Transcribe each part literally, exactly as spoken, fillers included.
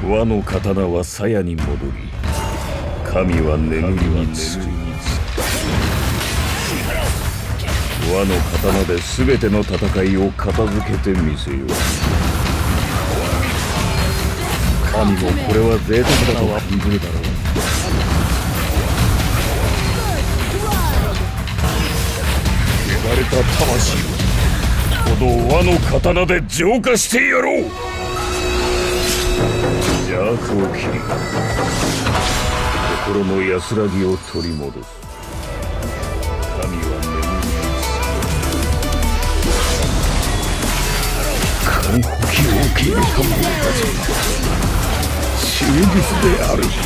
和の刀は鞘に戻り、神は眠りにつく。和の刀で全ての戦いを片付けてみせよう。神もこれは贅沢だと感じるだろう。汚れた魂をこの和の刀で浄化してやろう。邪悪を切り、心の安らぎを取り戻す。神は眠りにつく。神補給を受け入れた者たちが忠実である。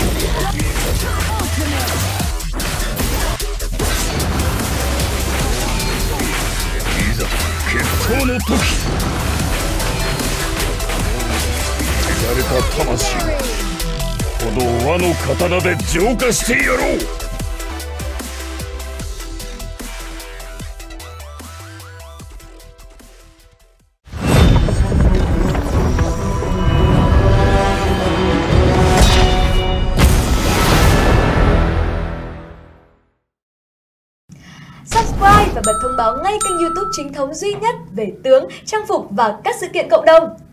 いざ決闘の時、汚れた魂をこの和の刀で浄化してやろう。 Subscribe và bật thông báo ngay kênh YouTube chính thống duy nhất về tướng, trang phục và các sự kiện cộng đồng.